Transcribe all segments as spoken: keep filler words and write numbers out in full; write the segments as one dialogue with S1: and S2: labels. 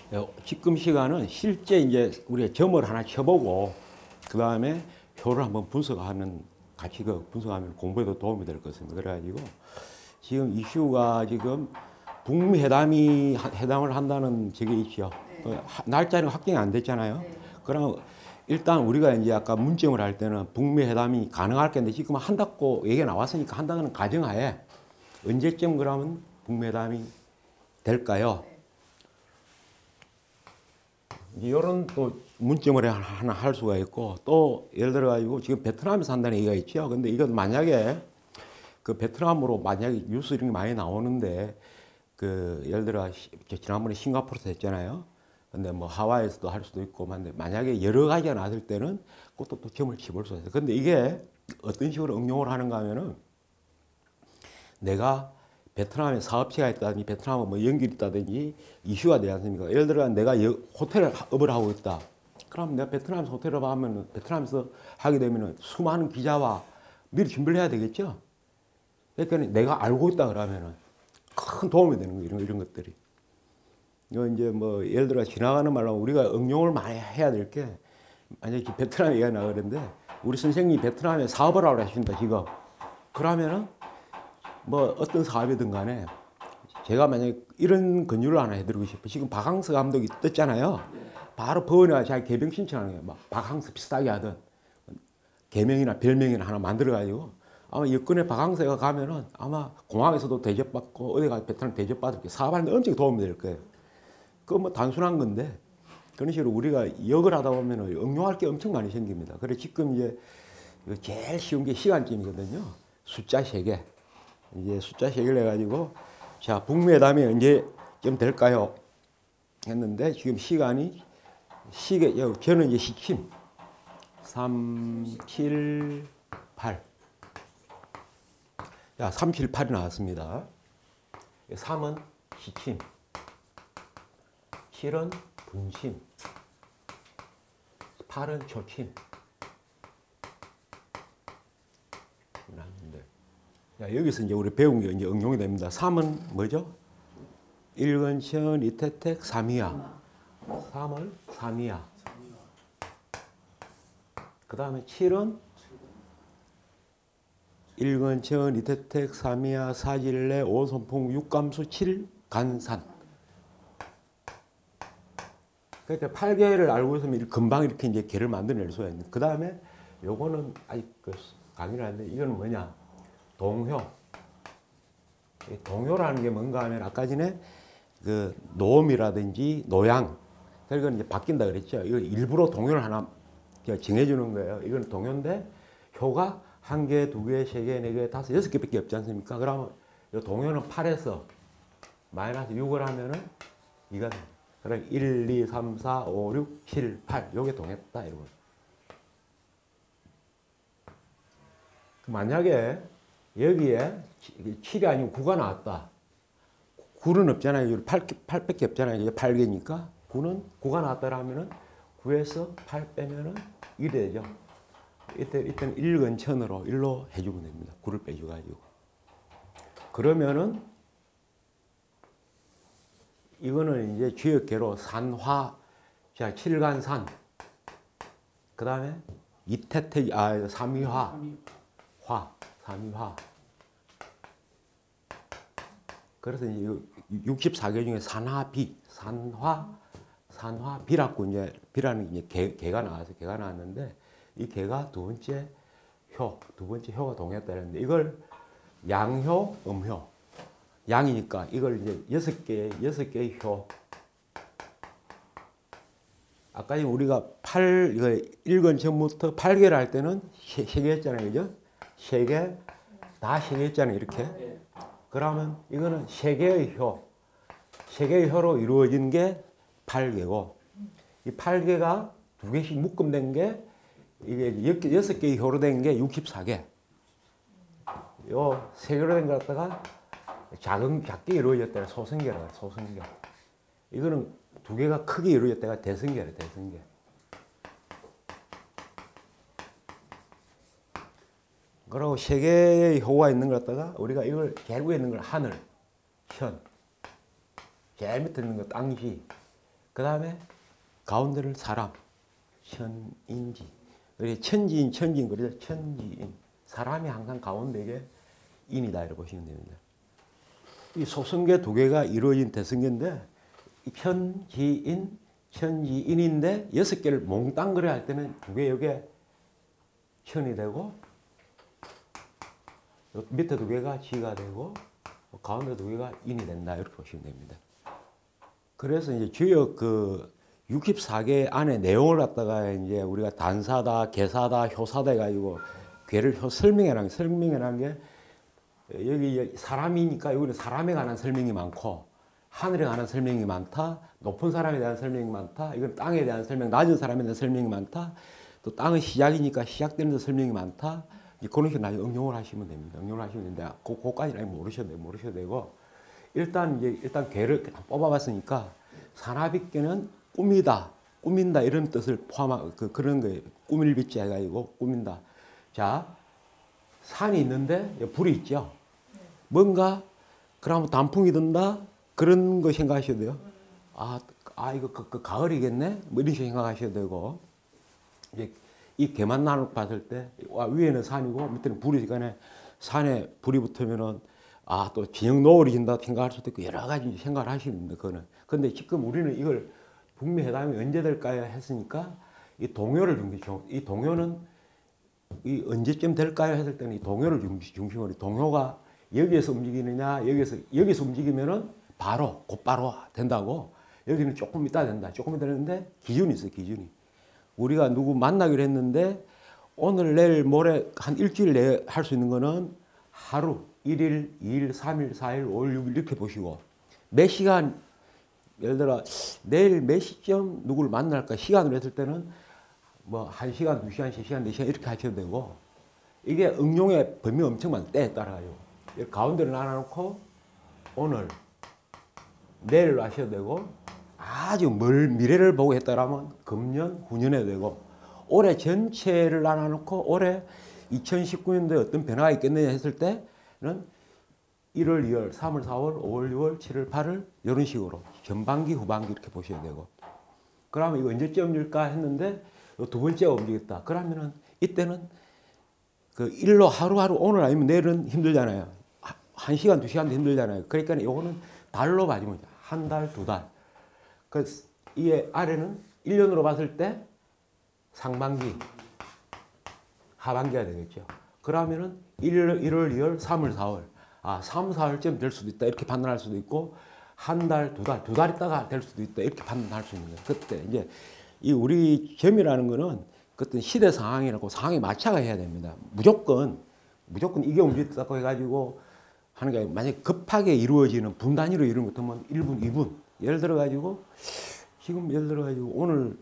S1: 지금 시간은 실제 이제 우리가 점을 하나 쳐보고 그 다음에 효를 한번 분석하는 같이 그 분석하면 공부에도 도움이 될 것 같습니다. 그래가지고 지금 이슈가 지금 북미 회담이 회담을 한다는 저게 있죠. 네. 어, 날짜는 확정이 안 됐잖아요. 네. 그럼 일단 우리가 이제 아까 문점을 할 때는 북미 회담이 가능할 건데 지금 한다고 얘기가 나왔으니까 한다는 가정하에 언제쯤 그러면 북미 회담이 될까요? 이런 또 문점을 하나 할 수가 있고 또 예를 들어 가지고 지금 베트남에서 한다는 얘기가 있죠. 근데 이건 만약에 그 베트남으로 만약에 뉴스 이런 게 많이 나오는데 그 예를 들어 지난번에 싱가포르에서 했잖아요. 근데 뭐 하와이에서도 할 수도 있고 만약에 여러 가지가 나왔을 때는 그것도 또 점을 쳐볼 수 있어요. 근데 이게 어떤 식으로 응용을 하는가 하면은 내가 베트남에 사업체가 있다든지 베트남에 뭐 연결이 있다든지 이슈가 되지 않습니까? 예를 들어 내가 호텔업을 하고 있다. 그럼 내가 베트남에서 호텔업 하면 베트남에서 하게 되면 수많은 기자와 미리 준비를 해야 되겠죠? 그러니까 내가 알고 있다 그러면은 큰 도움이 되는 거예요. 이런, 이런 것들이. 이거 이제 뭐 예를 들어 지나가는 말로 우리가 응용을 많이 해야 될 게 만약에 베트남 얘기가 나가는데 우리 선생님이 베트남에 사업을 하러 하신다 지금. 그러면은 뭐 어떤 사업이든 간에 제가 만약에 이런 권유를 하나 해드리고 싶어요. 지금 박항서 감독이 떴잖아요. 바로 법원에 가서 자기 개명 신청하는 거예요. 막 박항서 비슷하게 하든 개명이나 별명이나 하나 만들어가지고 아마 여권에 박항서가 가면은 아마 공항에서도 대접받고 어디 가서 베트남 대접받을 게 사업하는데 엄청 도움이 될 거예요. 그거 뭐 단순한 건데 그런 식으로 우리가 역을 하다 보면은 응용할 게 엄청 많이 생깁니다. 그래서 지금 이제 제일 쉬운 게 시간쯤이거든요. 숫자 세 개. 이제 숫자 세 개를 해가지고 자 북미 회담이 언제쯤 될까요? 했는데 지금 시간이 시계 저는 이제 시침 삼, 칠, 팔. 자 삼, 칠, 팔이 나왔습니다. 삼은 시침, 칠은 분침, 팔은 초침. 자, 여기서 이제 우리 배운 게 이제 응용이 됩니다. 삼은 뭐죠? 일근천, 이태택, 삼이야. 삼을 삼이야. 그 다음에 칠은 일근천, 이태택, 삼이야, 사질레, 오손풍, 육감수, 칠, 간산. 그러니까 팔 개를 알고 있으면 금방 이렇게 이제 개를 만들어낼 수가 있는. 그 다음에 요거는 아직 그 강의를 하는데 이거는 뭐냐? 동효. 동효라는 게 뭔가 하면 아까 전에 그 노음이라든지 노양. 그러니까 이제 바뀐다 그랬죠. 이거 일부러 동효를 하나 정해주는 거예요. 이건 동효인데 효가 한 개, 두 개, 세 개, 네 개, 다섯, 여섯 개밖에 없지 않습니까? 그러면 이 동효는 팔에서 마이너스 육을 하면은 이가 그럼 일, 이, 삼, 사, 오, 육, 칠, 팔. 요게 동했다 이런 거. 만약에 여기에 칠이 아니고 구가 나왔다. 구는 없잖아요. 팔, 팔밖에 없잖아요. 이제 팔 개니까 구는 구가 나왔다라면은 구에서 팔 빼면은 일이 되죠. 이때 이때는 일근천으로 일로 해주면 됩니다. 구를 빼줘가지고. 그러면은 이거는 이제 주역계로 산화, 자 칠간산. 그 다음에 이태택, 아 삼위화, 화, 삼위화. 그래서 이제 육십사 개 중에 산화비, 산화, 산화비라고 이제 비라는 이제 개, 개가 나와서 개가 나왔는데 이 개가 두 번째 효, 두 번째 효가 동했다는데 이걸 양효, 음효. 양이니까 이걸 이제 여섯 개, 여섯 개의 효. 아까 우리가 팔, 이거 일권 전부터 팔 개를 할 때는 세 개 했잖아요. 그죠? 세 개, 다 세 개 했잖아요. 이렇게. 그러면 이거는 세 개의 효, 세 개의 효로 이루어진 게 팔 개고, 이 팔 개가 두 개씩 묶음된 게, 이게 여섯 개의 효로 된 게 육십사 개. 요 세 개로 된 거 갖다가 작은, 작게 이루어졌다가 소성계라, 소성계. 이거는 두 개가 크게 이루어졌다가 대성계라, 대성계. 그리고 세 개의 효가 있는 걸 갖다가 우리가 이걸 제일 위에 있는 걸 하늘, 현, 제일 밑에 있는 거 땅시, 그 다음에 가운데는 사람, 천인지. 그래 천지인, 천지인 그래서 천지인. 사람이 항상 가운데에 인이다 이렇게 보시면 됩니다. 이 소성계 두 개가 이루어진 대성계인데 천지인, 천지인인데 여섯 개를 몽땅 그려 할 때는 두 개 여기에 천이 되고 밑에 두 개가 지가 되고 가운데 두 개가 인이 된다 이렇게 보시면 됩니다. 그래서 이제 주역 그 육십사 개 안에 내용을 갖다가 이제 우리가 단사다, 개사다, 효사다 해가지고 괴를 설명해라는 설명해라는 게 여기 사람이니까 여기는 사람에 관한 설명이 많고 하늘에 관한 설명이 많다. 높은 사람에 대한 설명이 많다. 이건 땅에 대한 설명, 낮은 사람에 대한 설명이 많다. 또 땅은 시작이니까 시작되는 데 설명이 많다. 그런 식으로 나중에 응용을 하시면 됩니다. 응용을 하시면 되는데 그, 그까지는 모르셔도 되고 모르셔도 되고 일단 이제 일단 괴를 뽑아봤으니까 산하빛괴는 꾸미다, 꾸민다 이런 뜻을 포함한 그, 그런 거예요. 꾸밀 빛이 해가지고 꾸민다. 자, 산이 있는데 불이 있죠. 뭔가 그러면 단풍이 든다 그런 거 생각하셔도 돼요. 아, 아 이거 그, 그 가을이겠네. 뭐 이런 식으로 생각하셔도 되고 이제 이 개만 나눠 봤을 때 위에는 산이고 밑에는 불이니까 산에 불이 붙으면은 아, 또 진영 노을이 진다 생각할 수도 있고 여러 가지 생각을 하시는데 그거는. 근데 지금 우리는 이걸 북미 회담이 언제 될까요 했으니까 이 동요를 중심, 이 동요는 이 언제쯤 될까요 했을 때는 이 동요를 중심으로 동요가 여기에서 움직이느냐 여기에서 여기서 움직이면은 바로 곧바로 된다고 여기는 조금 있다 된다 조금 있다 되는데 기준이 있어요 기준이. 우리가 누구 만나기로 했는데 오늘 내일 모레 한 일주일 내에 할 수 있는 거는 하루 일 일, 이 일, 삼 일, 사 일, 오 일, 육 일 이렇게 보시고 몇 시간 예를 들어 내일 몇 시쯤 누구를 만날까 시간으로 했을 때는 뭐 한 시간, 두 시간, 세 시간, 네 시간 이렇게 하셔도 되고 이게 응용의 범위가 엄청 많아요. 때에 따라요. 가운데를 나눠놓고 오늘, 내일로 하셔도 되고 아주 멀 미래를 보고 했다라면 금년, 후년에 되고 올해 전체를 나눠놓고 올해 이천십구 년도에 어떤 변화가 있겠느냐 했을 때는 일월, 이월, 삼월, 사월, 오월, 유월, 칠월, 팔월 이런 식으로 전반기, 후반기 이렇게 보셔야 되고 그러면 이거 언제쯤 일까 했는데 두 번째가 움직였다. 그러면은 이때는 그 일로 하루하루 오늘 아니면 내일은 힘들잖아요. 한 시간, 두 시간도 힘들잖아요. 그러니까 이거는 달로 봐주면 한 달, 두 달. 그 이게 아래는 일 년으로 봤을 때 상반기, 하반기가 되겠죠. 그러면은 일월, 일월, 이월, 삼월, 사월. 아, 삼, 사월쯤 될 수도 있다. 이렇게 판단할 수도 있고 한 달, 두 달, 두 달 있다가 될 수도 있다. 이렇게 판단할 수 있는 거예요. 그때 이제 이 우리 점이라는 거는 그때 시대 상황이라고 상황에 맞춰가 해야 됩니다. 무조건 무조건 이게 움직였다고 해가지고 하는 게 만약 급하게 이루어지는 분 단위로 이루는 것 같으면 일 분, 이 분 예를 들어 가지고 지금 예를 들어 가지고 오늘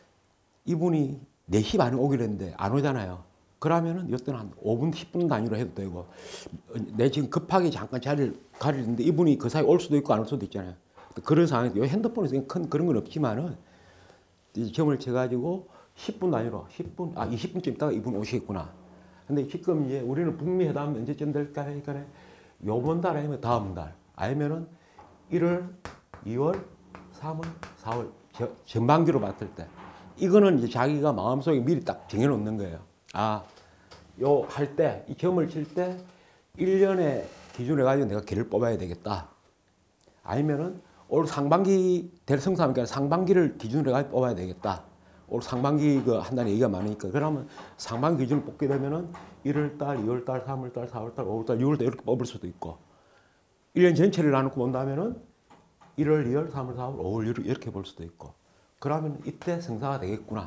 S1: 이분이 네 시 반에 오기로 했는데 안 오잖아요. 그러면은 이때는 한 오 분, 십 분 단위로 해도 되고 내 지금 급하게 잠깐 자리를 가리는데 이분이 그 사이 올 수도 있고 안 올 수도 있잖아요. 그런 상황에서 핸드폰에서 큰 그런 건 없지만은 점을 쳐가지고 십 분 단위로 십 분, 아 이십 분쯤 있다가 이분 오시겠구나. 근데 지금 이제 우리는 북미 회담 언제쯤 될까 하니까 요번 달 아니면 다음 달 아니면은 일월, 이월, 삼월, 사월 저, 전반기로 봤을 때 이거는 이제 자기가 마음속에 미리 딱 정해놓는 거예요. 아, 요 할 때 이 점을 칠 때 일 년에 기준해 가지고 내가 걔를 뽑아야 되겠다. 아니면은 올 상반기 될 성사하니까 상반기를 기준으로 해가지고 뽑아야 되겠다. 올 상반기 그 한다는 얘기가 많으니까 그러면 상반기 기준을 뽑게 되면은 일월 달, 이월 달, 삼월 달, 사월 달, 오월 달, 유월 달 이렇게 뽑을 수도 있고 일 년 전체를 나누고 본다면은 일월, 이월, 삼월, 사월, 오월, 유월 이렇게 볼 수도 있고 그러면 이때 성사가 되겠구나.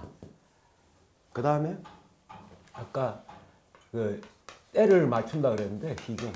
S1: 그 다음에 아까 그 때를 맞춘다 그랬는데 시중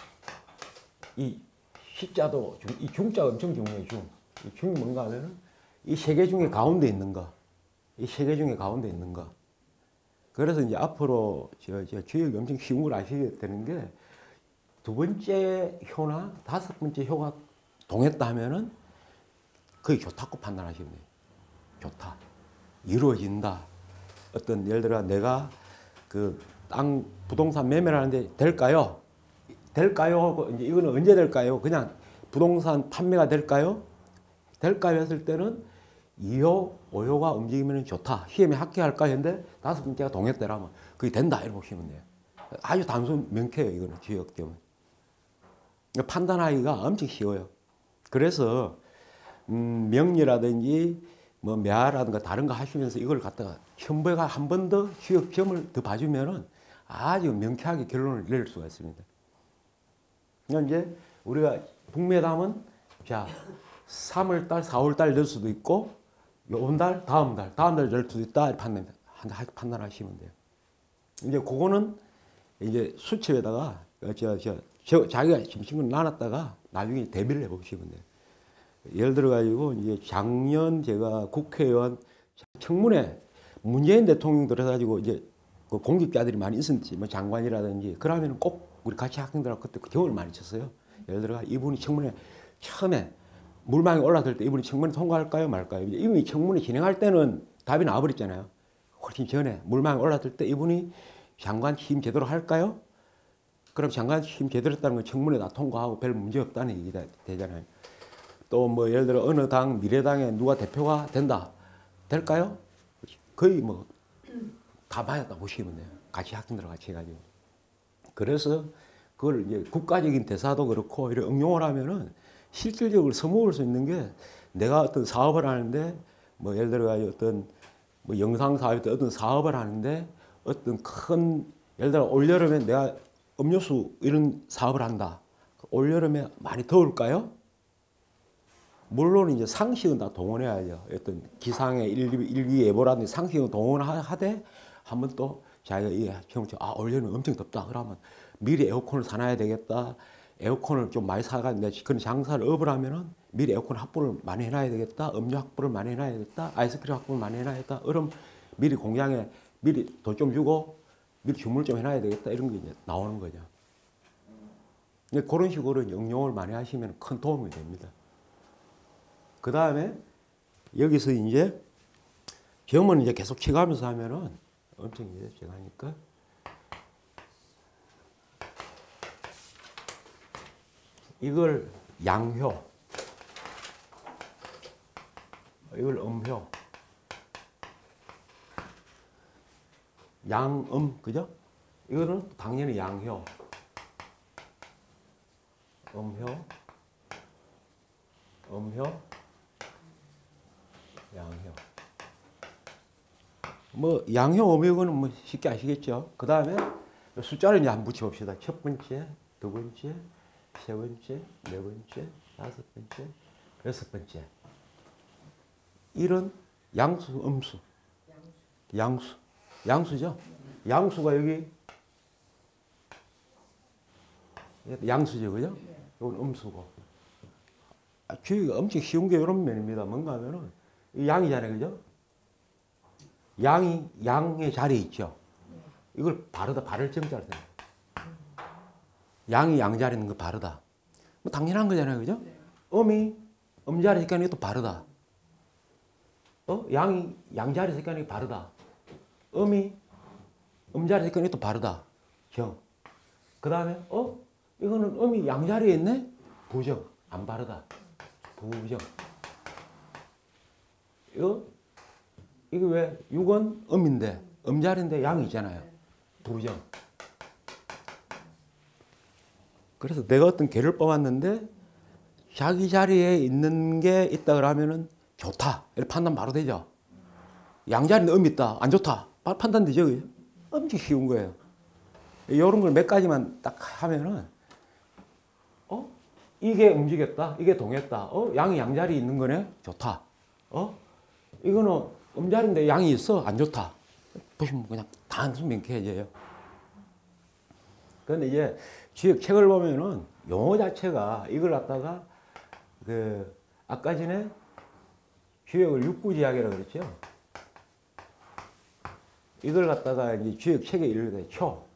S1: 이 시자도 이 중자가 엄청 중요해요. 중. 이 중이 뭔가 하면은 이 세 개 중에 가운데 있는 거. 이 세 개 중에 가운데 있는 거. 그래서 이제 앞으로 저, 저 주역이 엄청 쉬운 걸 아시게 되는 게 두 번째 효나 다섯 번째 효가 동했다 하면은 그게 좋다고 판단하시면 돼요. 좋다. 이루어진다. 어떤 예를 들어 내가 그 땅 부동산 매매를 하는데 될까요? 될까요? 이제 이거는 언제 될까요? 그냥 부동산 판매가 될까요? 될까요? 했을 때는 이효, 오효가 움직이면 좋다. 시험에 합격할까 했는데 다섯 번째가 동했더라면 그게 된다. 이렇게 보시면 돼요. 아주 단순 명쾌해요. 이거는 주역점은. 판단하기가 엄청 쉬워요. 그래서 음, 명리라든지 뭐 매화라든가 다른 거 하시면서 이걸 갖다가 현배가 한 번 더 주역점을 더 봐주면은 아주 명쾌하게 결론을 낼 수가 있습니다. 이제 우리가 북매담은 자 삼월달, 사월달 낼 수도 있고 요번 달, 다음 달, 다음 달 낼 수도 있다 판단 판단하시면 돼요. 이제 그거는 이제 수첩에다가 저, 저, 저 자기가 심심을 나눴다가 나중에 대비를 해보시면 돼요. 예를 들어 가지고 이제 작년 제가 국회의원 청문회 문재인 대통령 들어가지고 이제 그 공직자들이 많이 있었지, 뭐 장관이라든지 그러면 꼭 우리 같이 학생들하고 그때 경험을 많이 쳤어요. 예를 들어 이분이 청문회 처음에 물망에 올라들 때 이분이 청문회 통과할까요 말까요? 이분이 청문회 진행할 때는 답이 나와버렸잖아요. 훨씬 전에 물망에 올라들 때 이분이 장관 취임 제대로 할까요? 그럼 장관 취임 제대로 했다는 건 청문회 다 통과하고 별 문제 없다는 얘기가 되잖아요. 또 뭐 예를 들어 어느 당 미래당에 누가 대표가 된다 될까요? 거의 뭐 다 맞았다 보시면 돼요. 같이 학생들 같이 해가지고. 그래서 그걸 이제 국가적인 대사도 그렇고 이런 응용을 하면은 실질적으로 써먹을 수 있는 게 내가 어떤 사업을 하는데 뭐 예를 들어 어떤 뭐 영상 사업이든 어떤 사업을 하는데 어떤 큰 예를 들어 올여름에 내가 음료수 이런 사업을 한다. 올여름에 많이 더울까요? 물론 이제 상식은 다 동원해야죠. 어떤 기상의 일기, 일기예보라든지 상식은 동원하되 한번 또 자기가 이게 아 올여름 엄청 덥다 그러면 미리 에어컨을 사놔야 되겠다. 에어컨을 좀 많이 사가는데 그런 장사를 업을 하면은 미리 에어컨 확보를 많이 해놔야 되겠다. 음료 확보를 많이 해놔야 되겠다. 아이스크림 확보를 많이 해놔야겠다. 얼음 미리 공장에 미리 돈 좀 주고 미리 주문을 좀 해놔야 되겠다. 이런 게 이제 나오는 거죠. 그런 식으로 응용을 많이 하시면 큰 도움이 됩니다. 그 다음에 여기서 이제 점은 이제 계속 치가면서 하면은 엄청 이제 제가 하니까 이걸 양효, 이걸 음효, 양음, 그죠? 이거는 당연히 양효, 음효, 음효, 양효. 뭐 양효, 음효는 뭐 쉽게 아시겠죠? 그 다음에 숫자를 이제 한번 붙여봅시다. 첫 번째, 두 번째, 세 번째, 네 번째, 다섯 번째, 여섯 번째. 이런 양수, 음수. 양수. 양수죠? 양수가 여기 양수죠, 그죠? 이건 음수고. 주의가 엄청 쉬운 게 이런 면입니다. 뭔가 하면은 이 양이잖아요, 그죠? 양이 양의 자리에 있죠. 이걸 바르다, 바를 점자를 써요. 양이 양 자리에 있는 거 바르다. 뭐 당연한 거잖아요, 그죠? 음이 음 자리에 있으니까 이것도 바르다. 어? 양이 양 자리에 있으니까 이거 바르다. 음이 음 자리에 있으니까 이것도 바르다. 정. 그 다음에 어? 이거는 음이 양 자리에 있네? 부정. 안 바르다. 부정. 이거 이게 왜 육은 음인데 음자리인데 양이 있잖아요. 부정. 그래서 내가 어떤 개를 뽑았는데 자기 자리에 있는 게 있다 그러면은 좋다. 이렇게 판단 바로 되죠. 양자리인데 음이 있다. 안 좋다. 판단 되죠. 엄청 쉬운 거예요. 이런 걸 몇 가지만 딱 하면은 어? 이게 움직였다. 이게 동했다. 어? 양이 양자리에 있는 거네. 좋다. 어? 이거는 음자리인데 양이 있어. 안 좋다. 보시면 그냥 단순 명쾌해져요. 그런데 이제 주역 책을 보면은 용어 자체가 이걸 갖다가 그 아까 전에 주역을 육구지약이라고 그랬죠. 이걸 갖다가 이제 주역 책에 읽을 때 초.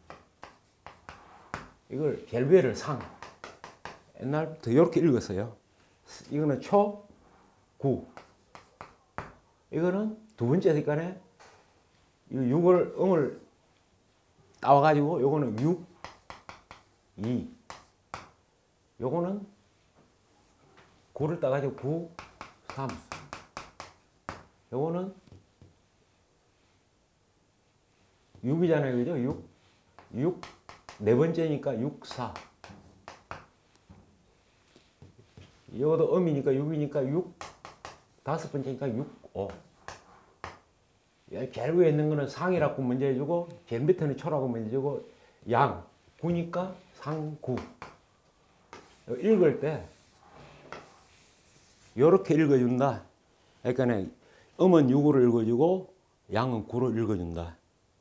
S1: 이걸 벨베를 상. 옛날부터 이렇게 읽었어요. 이거는 초, 구. 이거는 두 번째 색깔에 육을, 음을 따와가지고 요거는 육, 이. 요거는 구를 따가지고 구, 삼. 요거는 육이잖아요. 그죠? 육. 육. 네 번째니까 육, 사. 이것도 음이니까 육이니까 육. 다섯 번째니까 육, 오. 제일 위에 있는 거는 상이라고 먼저 해주고, 제일 밑에는 초라고 먼저 해주고, 양. 구니까 상, 구. 읽을 때, 요렇게 읽어준다. 그러니까 음은 육으로 읽어주고, 양은 구로 읽어준다.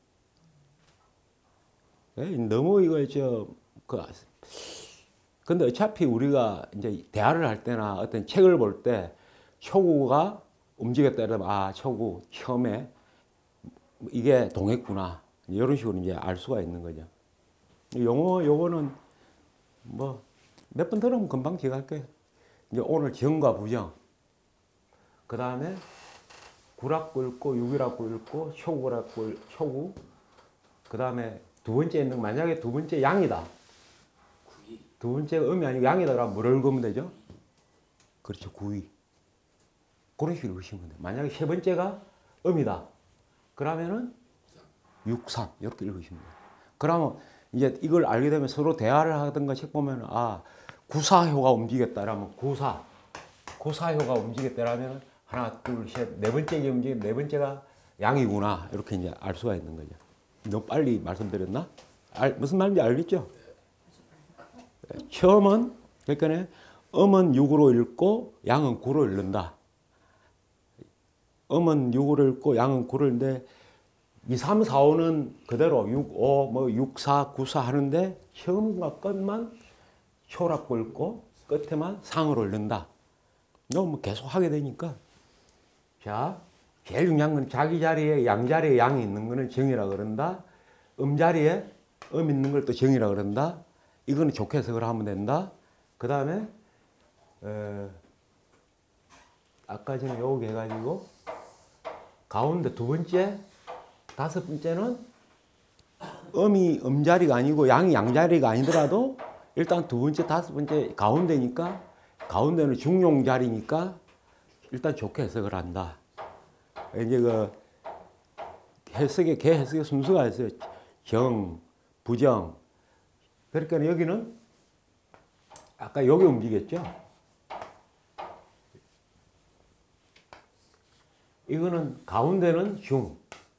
S1: 너무 이거, 저, 그, 근데 어차피 우리가 이제 대화를 할 때나 어떤 책을 볼 때, 초구가 움직였다 이러면, 아, 초구, 처음에, 이게 동했구나. 이런 식으로 이제 알 수가 있는 거죠. 용어, 요거는 뭐, 몇 번 들으면 금방 기억할게요. 이제 오늘 정과 부정. 그 다음에 구라고 읽고, 육이라고 읽고, 초구라고, 초구. 그 다음에 두 번째 있는, 만약에 두 번째 양이다. 두 번째가 음이 아니고 양이다. 그러면 뭐를 읽으면 되죠? 그렇죠. 구이. 그런 식으로 읽으시면 돼요. 만약에 세 번째가 음이다. 그러면은 육, 삼 이렇게 읽으시면 돼요. 그러면 이제 이걸 알게 되면 서로 대화를 하던 거 책 보면 아 구사효가 움직였다라면 구사, 구사효가 움직였다라면 하나, 둘, 셋, 네 번째 움직임 네 번째가 양이구나 이렇게 이제 알 수가 있는 거죠. 너무 빨리 말씀드렸나? 알, 무슨 말인지 알겠죠? 처음은 그러니까 음은 육으로 읽고 양은 구로 읽는다. 음은 육으로 읽고 양은 구로 읽는데 이, 삼, 사, 오는 그대로 육, 오, 뭐 육, 사, 구, 사 하는데 처음과 끝만 초라고 읽고 끝에만 상으로 읽는다. 이거 뭐 계속 하게 되니까 자 제일 중요한 건 자기 자리에 양 자리에 양이 있는 거는 정이라 그런다. 음 자리에 음 있는 걸 또 정이라 그런다. 이거는 좋게 해석을 하면 된다. 그 다음에 아까 전에 요거 해가지고 가운데 두 번째, 다섯 번째는 음이 음자리가 아니고 양이 양자리가 아니더라도 일단 두 번째, 다섯 번째 가운데니까 가운데는 중용자리니까 일단 좋게 해석을 한다. 이제 그 해석의 개 해석의 순서가 있어요. 정, 부정. 그러니까 여기는 아까 여기 움직였죠. 이거는 가운데는 중.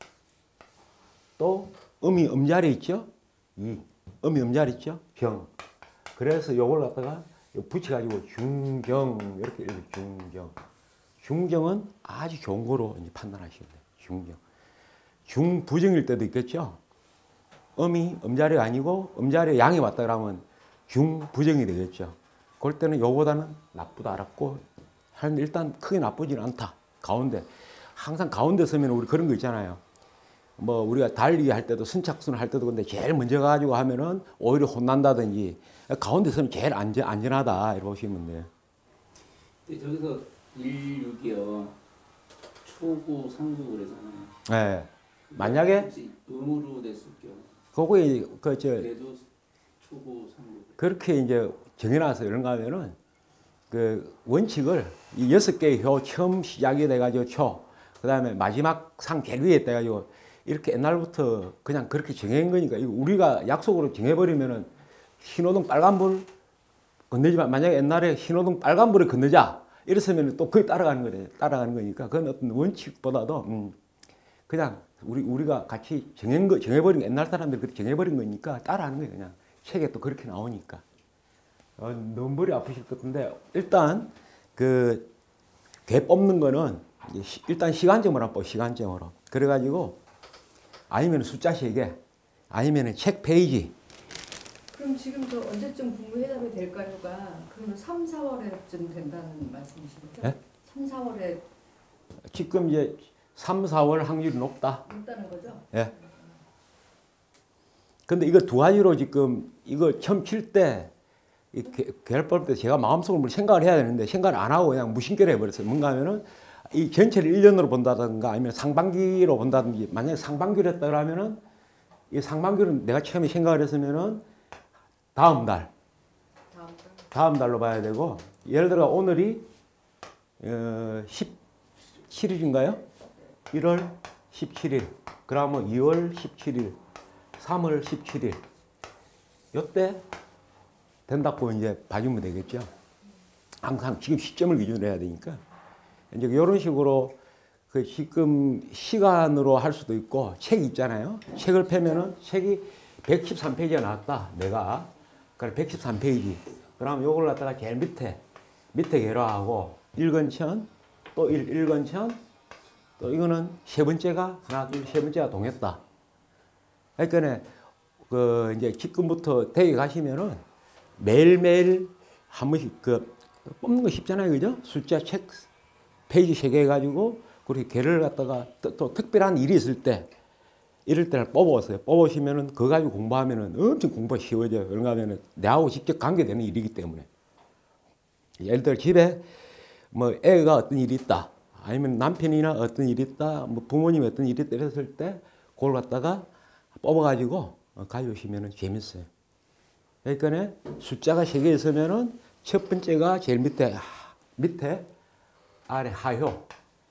S1: 또 음이 음자리 있죠. 이 음이 음자리 있죠. 경. 그래서 요걸 갖다가 붙여가지고 중경 이렇게 읽어요. 중경. 중경은 아주 좋은 거로 이제 판단하시면 돼요. 중경. 중부정일 때도 있겠죠. 음이 음자리가 아니고 음자리에 양이 왔다 그러면 중부정이 되겠죠. 그럴 때는 요보다는 나쁘다 알았고 하는데 일단 크게 나쁘지는 않다. 가운데. 항상 가운데 서면 우리 그런 거 있잖아요. 뭐 우리가 달리기 할 때도 선착순 할 때도 근데 제일 먼저 가지고 하면은 오히려 혼난다든지 가운데 서면 제일 안전, 안전하다 이렇게 보시면 돼요.
S2: 근데 저기서 일, 육이요. 초구, 상구 그러잖아요.
S1: 네. 만약에
S2: 음으로 됐을 경우.
S1: 그거에 그저
S2: 그래도 초구, 상구.
S1: 그렇게 이제 정해놔서 이런가 하면은 그 원칙을 이 여섯 개의 효 처음 시작이 돼가지고 초, 그 다음에 마지막 상 제일 위에 돼가지고 이렇게 옛날부터 그냥 그렇게 정해진 거니까 이거 우리가 약속으로 정해버리면은 신호등 빨간불 건너지만 만약에 옛날에 신호등 빨간불에 건너자 이랬으면 또 거기 따라가는 거래 따라가는 거니까 그건 어떤 원칙보다도 음 그냥 우리 우리가 같이 정한 거 정해버린 거, 옛날 사람들이 그렇게 정해버린 거니까 따라하는 거예요. 그냥 책에 또 그렇게 나오니까. 어, 너무 머리 아프실 것 같은데 일단 그 개 뽑는 거는 일단 시간점으로 한번 시간점으로 그래가지고 아니면 숫자 세개 아니면 책 페이지.
S3: 그럼 지금 저 언제쯤 국무회담이 될까요가 그러면 삼, 사월에쯤 된다는 말씀이신 거죠?
S1: 네?
S3: 삼, 사월에
S1: 지금 이제 삼, 사월 확률이 높다.
S3: 높다는 거죠?
S1: 예. 근데 이거 두 가지로 지금 이거 처음 칠 때 이 계열법 때 제가 마음속으로 생각을 해야 되는데 생각을 안 하고 그냥 무심결에 해버렸어요. 뭔가 하면은 이 전체를 일 년으로 본다든가 아니면 상반기로 본다든지 만약에 상반기로 했다 그러면은 이 상반기로 내가 처음에 생각을 했으면은 다음 달.
S3: 다음 달.
S1: 다음 달로 봐야 되고 예를 들어 오늘이 어 십칠 일인가요? 일월 십칠일, 그러면 이월 십칠일, 삼월 십칠일 요때 된다고 이제 봐주면 되겠죠. 항상 지금 시점을 기준으로 해야 되니까 이제 이런 식으로 그 지금 시간으로 할 수도 있고 책 있잖아요. 책을 펴면은 책이 백십삼 페이지가 나왔다. 내가 그래 백십삼 페이지. 그럼 요걸 갖다가 제일 밑에 밑에 계로하고 일건천 또 일, 일건천 또 이거는 세 번째가 하나 둘 세 번째가 동했다. 그러니까 그 이제 지금부터 대회 가시면은 매일매일 한 번씩 그 뽑는 거 쉽잖아요. 그죠? 숫자 책 페이지 세 개 해가지고 그렇게 개를 갖다가 또, 또 특별한 일이 있을 때 이럴 때를 뽑아오세요. 뽑아오시면은 그거 가지고 공부하면은 엄청 공부가 쉬워져요. 왜냐하면은 내하고 직접 관계되는 일이기 때문에. 예를 들어 집에 뭐 애가 어떤 일이 있다. 아니면 남편이나 어떤 일이 있다. 뭐 부모님이 어떤 일이 있다. 이랬을 때 그걸 갖다가 뽑아가지고 가져오시면은 재밌어요. 그러니까 숫자가 세 개 있으면은 첫 번째가 제일 밑에, 밑에 아래 하효.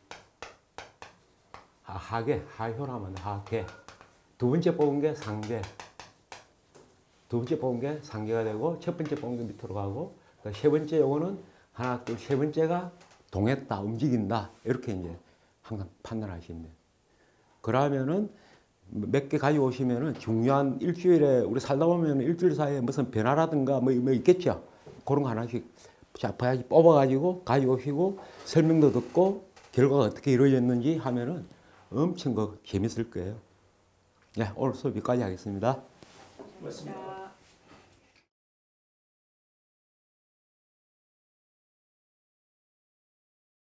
S1: 하계, 하효라면 하계. 두 번째 뽑은 게 상계. 두 번째 뽑은 게 상계가 되고 첫 번째 뽑은 게 밑으로 가고 세 번째 요거는 하나, 둘, 세 번째가 동했다, 움직인다. 이렇게 이제 항상 판단하시면 돼요. 그러면은 몇 개 가지고 오시면은 중요한 일주일에 우리 살다 보면 일주일 사이에 무슨 변화라든가 뭐, 뭐 있겠죠. 그런 거 하나씩 봐야지 뽑아가지고 가지고 오시고 설명도 듣고 결과가 어떻게 이루어졌는지 하면은 엄청 그 재밌을 거예요. 네, 오늘 수업 여기까지 하겠습니다.
S2: 고맙습니다.